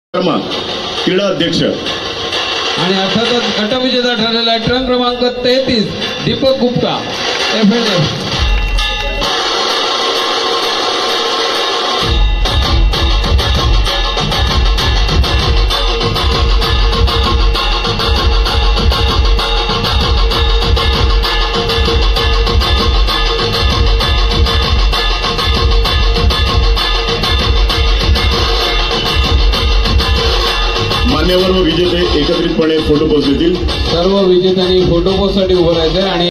क्रीडा अध्यक्ष आणि अर्थातच गटविजेता ठरलेला ट्रक क्रमांक 33 दीपक गुप्ता FNF। मान्यवर व विजेते एकत्रितपणे फोटो पोस्ट देतील। सर्व विजेत्यांनी फोटो पोस्ट साठी उभं राहायचं आणि